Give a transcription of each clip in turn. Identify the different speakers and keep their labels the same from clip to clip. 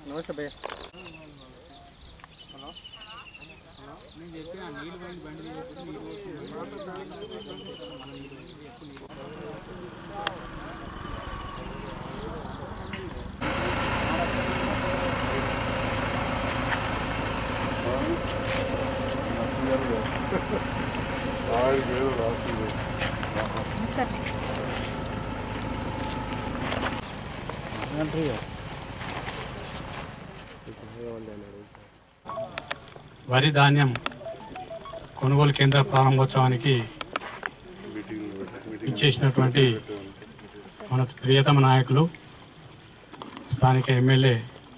Speaker 1: నమస్తే భయ్య.
Speaker 2: వరి ధాన్యం కొనుగోలు కేంద్ర ప్రారంభోత్సవానికి ఇచ్చేసినటువంటి మన ప్రియతమ నాయకులు స్థానిక ఎమ్మెల్యే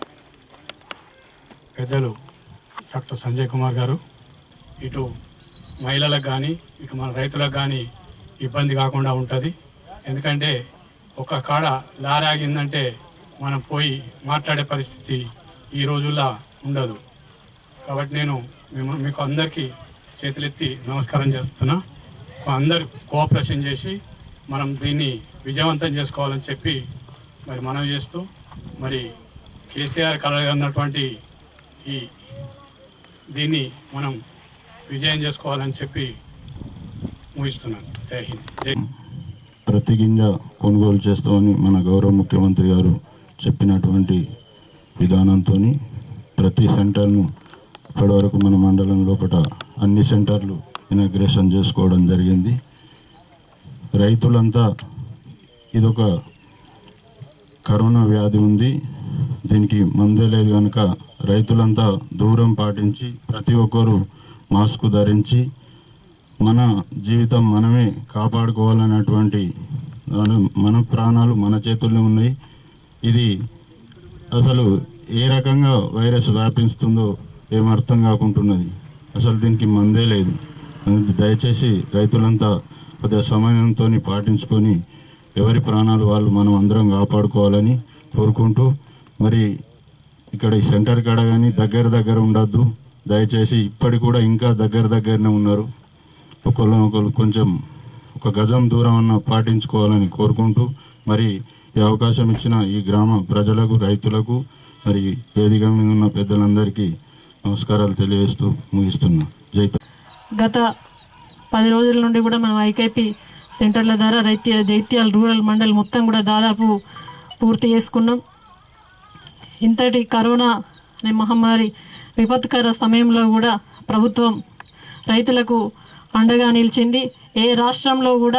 Speaker 2: పెద్దలు డాక్టర్ సంజయ్ కుమార్ గారు ఇటు మహిళలకు కానీ ఇటు మన రైతులకు కానీ ఇబ్బంది కాకుండా ఉంటుంది. ఎందుకంటే ఒక కాడ లారీ ఆగిందంటే మనం పోయి మాట్లాడే పరిస్థితి ఈ రోజుల్లో ఉండదు. కాబట్టి నేను మీకు అందరికీ చేతులెత్తి నమస్కారం చేస్తున్నా. అందరు కోఆపరేషన్ చేసి మనం దీన్ని విజయవంతం చేసుకోవాలని చెప్పి మరి మనం చేస్తూ మరి కేసీఆర్ కలగన్నటువంటి ఈ దీన్ని మనం విజయం చేసుకోవాలని చెప్పి ముగిస్తున్నాను. జై హింద్.
Speaker 3: ప్రతి గింజ కొనుగోలు చేస్తామని మన గౌరవ ముఖ్యమంత్రి గారు చెప్పినటువంటి విధానంతో ప్రతి సెంటర్ను ఇప్పటివరకు మన మండలం లోపల అన్ని సెంటర్లు ఇనాగ్రేషన్ చేసుకోవడం జరిగింది. రైతులంతా ఇదొక కరోనా వ్యాధి ఉంది, దీనికి మందే లేదు కనుక రైతులంతా దూరం పాటించి ప్రతి ఒక్కరూ మాస్క్ ధరించి మన జీవితం మనమే కాపాడుకోవాలనేటువంటి మన ప్రాణాలు మన చేతుల్లో ఉన్నాయి. ఇది అసలు ఏ రకంగా వైరస్ వ్యాపిస్తుందో ఏం అర్థం కాకుంటున్నది. అసలు దీనికి మందే లేదు. దయచేసి రైతులంతా కొద్దిగా సమయంతో పాటించుకొని ఎవరి ప్రాణాలు వాళ్ళు మనం అందరం కాపాడుకోవాలని కోరుకుంటూ, మరి ఇక్కడ ఈ సెంటర్ కాడ కానీ దగ్గర ఉండద్దు దయచేసి. ఇప్పటికి కూడా ఇంకా దగ్గరనే ఉన్నారు. ఒకళ్ళు కొంచెం ఒక గజం దూరం అన్న పాటించుకోవాలని కోరుకుంటూ, మరి ఈ అవకాశం ఇచ్చిన ఈ గ్రామ ప్రజలకు రైతులకు మరి వేదిక మీద ఉన్న పెద్దలందరికీ నమస్కారాలు తెలియజేస్తూ ముగిస్తున్నా.
Speaker 4: గత 10 రోజుల నుండి కూడా మనం ఐకేపీ సెంటర్ల ద్వారా జైత్యాల రూరల్ మండల్ మొత్తం కూడా దాదాపు పూర్తి చేసుకున్నాం. ఇంతటి కరోనా అనే మహమ్మారి విపత్కర సమయంలో కూడా ప్రభుత్వం రైతులకు అండగా నిలిచింది. ఏ రాష్ట్రంలో కూడా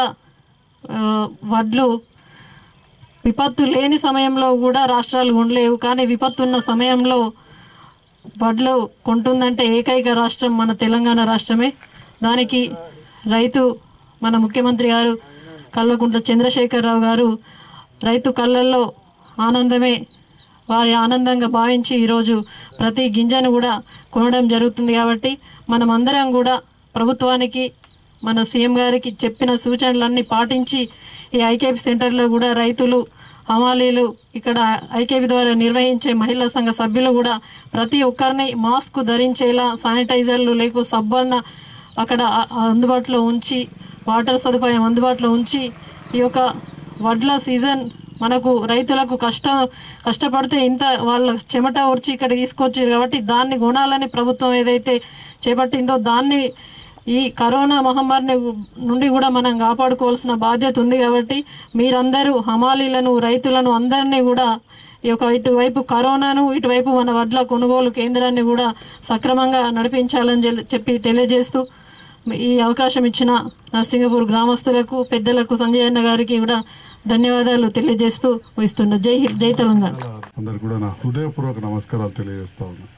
Speaker 4: వడ్లు విపత్తు లేని సమయంలో కూడా రాష్ట్రాలు ఉండలేవు, కానీ విపత్తు ఉన్న సమయంలో వడ్లు కొంటుందంటే ఏకైక రాష్ట్రం మన తెలంగాణ రాష్ట్రమే. దానికి రైతు మన ముఖ్యమంత్రి గారు కల్వకుంట్ల చంద్రశేఖరరావు గారు రైతు కళ్ళల్లో ఆనందమే వారి ఆనందంగా భావించి ఈరోజు ప్రతి గింజను కూడా కొనడం జరుగుతుంది. కాబట్టి మనం అందరం కూడా ప్రభుత్వానికి మన సీఎం గారికి చెప్పిన సూచనలన్నీ పాటించి ఈ ఐకేపీ సెంటర్లో కూడా రైతులు, హమాలీలు, ఇక్కడ ఐకేపీ ద్వారా నిర్వహించే మహిళా సంఘ సభ్యులు కూడా ప్రతి ఒక్కరిని మాస్క్ ధరించేలా శానిటైజర్లు లేకపోతే సబ్బన్న అక్కడ అందుబాటులో ఉంచి, వాటర్ సదుపాయం అందుబాటులో ఉంచి, ఈ యొక్క వడ్ల సీజన్ మనకు రైతులకు కష్టపడితే ఇంత వాళ్ళ చెమట ఊర్చి ఇక్కడ తీసుకొచ్చారు కాబట్టి దాన్ని కొనాలని ప్రభుత్వం ఏదైతే చేపట్టిందో దాన్ని ఈ కరోనా మహమ్మారి నుండి కూడా మనం కాపాడుకోవాల్సిన బాధ్యత ఉంది. కాబట్టి మీరందరూ హమాలీలను, రైతులను అందరినీ కూడా ఈ యొక్క ఇటువైపు కరోనాను, ఇటువైపు మన వడ్ల కొనుగోలు కేంద్రాన్ని కూడా సక్రమంగా నడిపించాలని చెప్పి తెలియజేస్తూ ఈ అవకాశం ఇచ్చిన నర్సింగపూర్ గ్రామస్తులకు, పెద్దలకు, సంజయ్ అన్న గారికి కూడా ధన్యవాదాలు తెలియజేస్తూ ముగిస్తున్నా. జై తెలంగాణ.
Speaker 5: అందరు కూడా నా హృదయపూర్వక నమస్కారాలు తెలియజేస్తా ఉన్నా.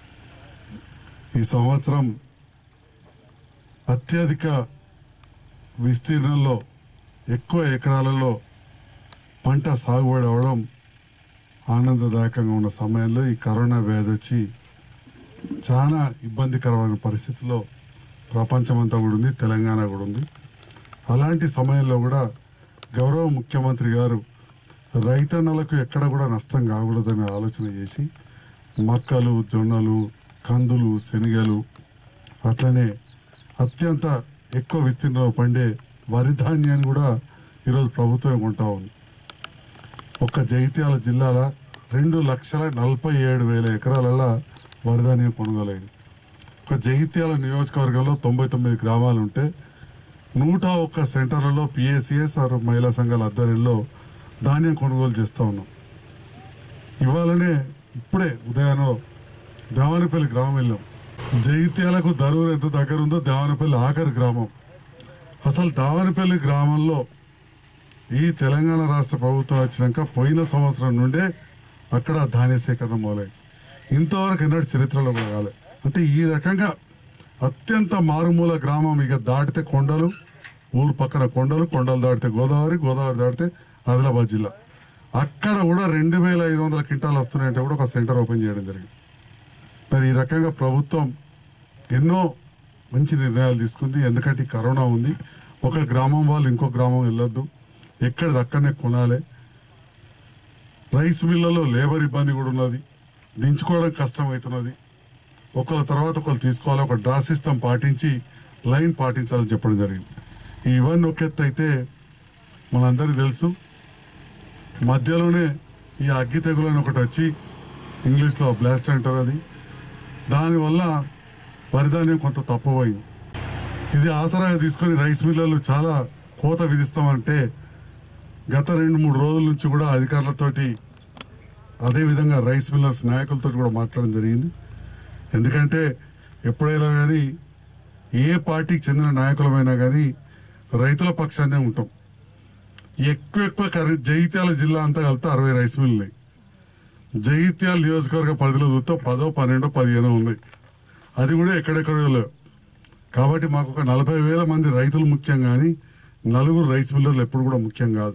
Speaker 5: ఈ సంవత్సరం అత్యధిక విస్తీర్ణంలో ఎక్కువ ఎకరాలలో పంట సాగుబడి అవడం ఆనందదాయకంగా ఉన్న సమయంలో ఈ కరోనా వ్యాధి వచ్చి చాలా ఇబ్బందికరమైన పరిస్థితిలో ప్రపంచమంతా కూడా ఉంది, తెలంగాణ కూడా ఉంది. అలాంటి సమయంలో కూడా గౌరవ ముఖ్యమంత్రి గారు రైతన్నలకు ఎక్కడ కూడా నష్టం కాకూడదని ఆలోచన చేసి మక్కలు, జొన్నలు, కందులు, శనగలు అట్లనే అత్యంత ఎక్కువ విస్తీర్ణంలో పండే వరి ధాన్యాన్ని కూడా ఈరోజు ప్రభుత్వం కొంటా ఉంది. ఒక్క జగిత్యాల జిల్లాల 2,47,000 ఎకరాలలో వరి ధాన్యం కొనుగోలైంది. ఒక జగిత్యాల నియోజకవర్గంలో 99 గ్రామాలు ఉంటే 101 సెంటర్లలో పిఎస్సిఎస్ మహిళా సంఘాల ఆధ్వర్యంలో ధాన్యం కొనుగోలు చేస్తూ ఉన్నాం. ఇవాళనే ఇప్పుడే ఉదయాన్నే దేవానపల్లి గ్రామం వెళ్ళాం. జగిత్యాలకు దరూరు ఎంత దగ్గర ఉందో దేవానపల్లి ఆఖరి గ్రామం. అసలు దేవానపల్లి గ్రామంలో ఈ తెలంగాణ రాష్ట్ర ప్రభుత్వం వచ్చినాక పోయిన సంవత్సరం నుండే అక్కడ ధాన్య సేకరణ మొదలైంది. ఇంతవరకు ఎన్నడూ చరిత్రలో కూడా కాలేదు. అంటే ఈ రకంగా అత్యంత మారుమూల గ్రామం. ఇక దాటితే కొండలు, ఊరు పక్కన కొండలు, కొండలు దాటితే గోదావరి, గోదావరి దాటితే ఆదిలాబాద్ జిల్లా. అక్కడ కూడా 2,500 క్వింటాలు వస్తున్నాయంటే కూడా ఒక సెంటర్ ఓపెన్ చేయడం జరిగింది. మరి ఈ రకంగా ప్రభుత్వం ఎన్నో మంచి నిర్ణయాలు తీసుకుంది. ఎందుకంటే ఈ కరోనా ఉంది. ఒక గ్రామం వాళ్ళు ఇంకో గ్రామం వెళ్ళొద్దు, ఎక్కడిది అక్కడనే కొనాలి. రైస్ మిల్లలో లేబర్ ఇబ్బంది కూడా ఉన్నది, దించుకోవడం కష్టం అవుతున్నది. ఒకళ్ళ తర్వాత ఒకళ్ళు తీసుకోవాలి. ఒక డ్రా సిస్టమ్ పాటించి లైన్ పాటించాలని చెప్పడం జరిగింది. ఇవన్నీ ఒక ఎత్తు అయితే మనందరికీ తెలుసు, మధ్యలోనే ఈ అగ్గి తెగులు అని ఒకటి వచ్చి ఇంగ్లీష్లో బ్లాస్ట్ అంటారు. అది దానివల్ల వరిధాన్యం కొంత తక్కువైంది. ఇది ఆసరాగా తీసుకొని రైస్ మిల్లర్లు చాలా కోత విధిస్తామంటే గత 2-3 రోజుల నుంచి కూడా అధికారులతోటి అదేవిధంగా రైస్ మిల్లర్స్ నాయకులతో కూడా మాట్లాడడం జరిగింది. ఎందుకంటే ఎప్పుడైనా కానీ ఏ పార్టీకి చెందిన నాయకులమైనా కానీ రైతుల పక్షాన్నే ఉంటాం. ఎక్కువ జగిత్యాల జిల్లా అంతా కలిపితే 60 రైస్ మిల్లు ఉన్నాయి. జగిత్యాల నియోజకవర్గ పరిధిలో చూస్తే 10, 12, 15 ఉన్నాయి. అది కూడా ఎక్కడెక్కడో లేవు. కాబట్టి మాకు ఒక 40,000 మంది రైతులు ముఖ్యం, కానీ 4 రైస్ మిల్లర్లు ఎప్పుడు కూడా ముఖ్యం కాదు.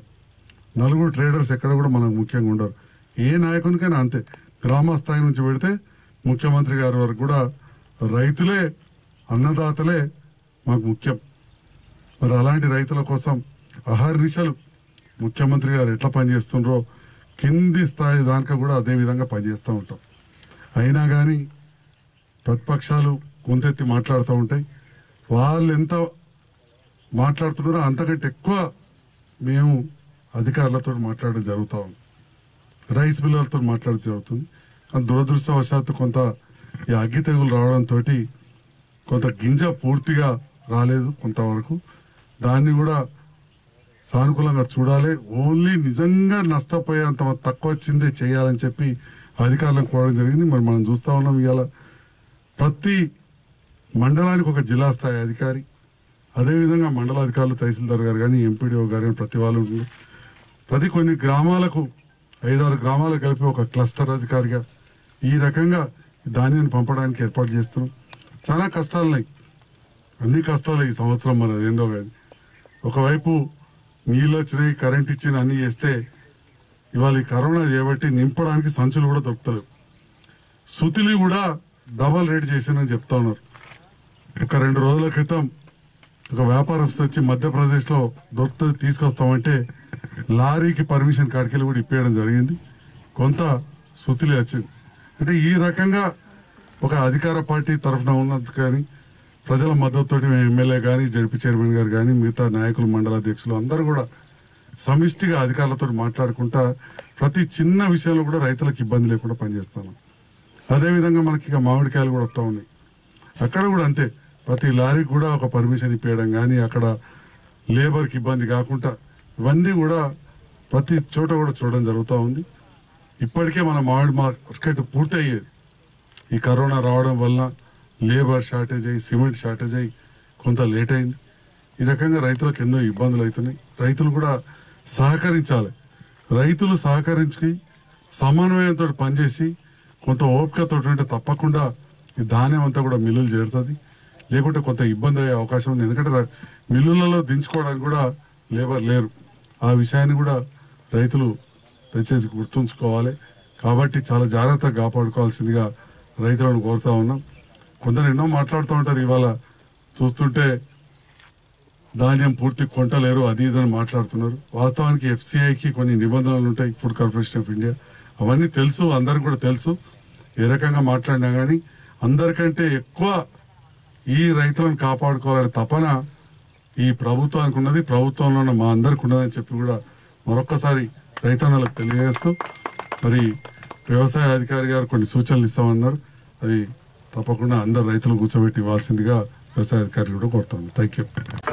Speaker 5: 4 ట్రేడర్స్ ఎక్కడ కూడా మనకు ముఖ్యంగా ఉండరు. ఏ నాయకునికైనా అంతే. గ్రామ స్థాయి నుంచి పెడితే ముఖ్యమంత్రి గారి వరకు కూడా రైతులే, అన్నదాతలే మాకు ముఖ్యం. మరి అలాంటి రైతుల కోసం అహర్నిశలు ముఖ్యమంత్రి గారు ఎట్లా పనిచేస్తుండ్రో కింది స్థాయి దానిక కూడా అదే విధంగా పనిచేస్తూ ఉంటాం. అయినా కానీ ప్రతిపక్షాలు గొంతెత్తి మాట్లాడుతూ ఉంటాయి. వాళ్ళు ఎంత మాట్లాడుతున్నారో అంతకంటే ఎక్కువ మేము అధికారులతో మాట్లాడడం జరుగుతూ ఉంది, రైస్ మిల్లర్లతో మాట్లాడడం జరుగుతుంది. కానీ దురదృష్టవశాత్తు కొంత ఈ అగ్గి తెగులు రావడంతో కొంత గింజ పూర్తిగా రాలేదు కొంతవరకు. దాన్ని కూడా సానుకూలంగా చూడాలి. ఓన్లీ నిజంగా నష్టపోయేంత తక్కువ వచ్చిందే చేయాలని చెప్పి అధికారులను కోరడం జరిగింది. మరి మనం చూస్తూ ఉన్నాం, ఇవాళ ప్రతి మండలానికి ఒక జిల్లా స్థాయి అధికారి, అదేవిధంగా మండలాధికారులు, తహసీల్దార్ గారు కానీ, ఎంపీడీఓ గారు కానీ ప్రతి వాళ్ళు ఉన్నారు. ప్రతి కొన్ని గ్రామాలకు 5-6 గ్రామాలకు కలిపి ఒక క్లస్టర్ అధికారిగా ఈ రకంగా ధాన్యాన్ని పంపడానికి ఏర్పాటు చేస్తున్నాం. చాలా కష్టాలున్నాయి, అన్ని కష్టాలు ఈ సంవత్సరం. మరి అదేందో కానీ ఒకవైపు నీళ్ళు వచ్చినాయి, కరెంట్ ఇచ్చిన అన్నీ చేస్తే ఇవాళ ఈ కరోనా చేయబట్టి నింపడానికి సంచులు కూడా దొరుకుతలేవు. సుతిలి కూడా డబల్ రేట్ చేసిందని చెప్తా ఉన్నారు. ఒక 2 రోజుల క్రితం ఒక వ్యాపారస్తు వచ్చి మధ్యప్రదేశ్లో దొరుకుతుంది తీసుకొస్తామంటే లారీకి పర్మిషన్ కాడికెళ్ళి కూడా ఇప్పేయడం జరిగింది. కొంత సుతిలి వచ్చింది. అంటే ఈ రకంగా ఒక అధికార పార్టీ తరఫున ఉన్నది కానీ ప్రజల మద్దతుతోటి ఎమ్మెల్యే కానీ, జడ్పీ చైర్మన్ గారు కానీ, మిగతా నాయకులు, మండలాధ్యక్షులు అందరూ కూడా సమిష్టిగా అధికారులతో మాట్లాడుకుంటా ప్రతి చిన్న విషయంలో కూడా రైతులకు ఇబ్బంది లేకుండా పనిచేస్తాను. అదేవిధంగా మనకి ఇక మామిడికాయలు కూడా వస్తూ ఉన్నాయి. అక్కడ కూడా అంతే, ప్రతి లారీకి కూడా ఒక పర్మిషన్ ఇప్పేయడం కానీ, అక్కడ లేబర్కి ఇబ్బంది కాకుండా ఇవన్నీ కూడా ప్రతి చోట కూడా చూడడం జరుగుతూ ఉంది. ఇప్పటికే మన మామిడి మార్కెట్ పూర్తి అయ్యేది. ఈ కరోనా రావడం వల్ల లేబర్ షార్టేజ్ అయ్యి, సిమెంట్ షార్టేజ్ అయ్యి కొంత లేట్ అయింది. ఈ రకంగా రైతులకు ఎన్నో ఇబ్బందులు అవుతున్నాయి. రైతులు కూడా సహకరించాలి. రైతులు సహకరించి సమన్వయంతో పనిచేసి కొంత ఓపికతో ఉంటే తప్పకుండా ఈ ధాన్యం అంతా కూడా మిల్లులు చేరుతుంది. లేకుంటే కొంత ఇబ్బంది అయ్యే అవకాశం ఉంది. ఎందుకంటే మిల్లులలో దించుకోవడానికి కూడా లేబర్ లేరు. ఆ విషయాన్ని కూడా రైతులు దయచేసి గుర్తుంచుకోవాలి. కాబట్టి చాలా జాగ్రత్తగా కాపాడుకోవాల్సిందిగా రైతులను కోరుతా ఉన్నాం. కొందరు ఎన్నో మాట్లాడుతూ ఉంటారు. ఇవాళ చూస్తుంటే ధాన్యం పూర్తి కొంటలేరు, అది ఇదని మాట్లాడుతున్నారు. వాస్తవానికి FCIకి కొన్ని నిబంధనలు ఉంటాయి, ఫుడ్ కార్పొరేషన్ ఆఫ్ ఇండియా. అవన్నీ తెలుసు, అందరికి కూడా తెలుసు. ఏ రకంగా మాట్లాడినా కానీ అందరికంటే ఎక్కువ ఈ రైతులను కాపాడుకోవాలనే తపన ఈ ప్రభుత్వానికి ఉన్నది, ప్రభుత్వంలో ఉన్న మా అందరికి ఉన్నదని చెప్పి కూడా మరొక్కసారి రైతన్నలకు తెలియజేస్తూ, మరి వ్యవసాయ అధికారి గారు కొన్ని సూచనలు ఇస్తామన్నారు. అది తప్పకుండా అందరు రైతులు కూర్చోబెట్టి ఇవ్వాల్సిందిగా వ్యవసాయ అధికారి కూడా కోరుతాను. Thank you.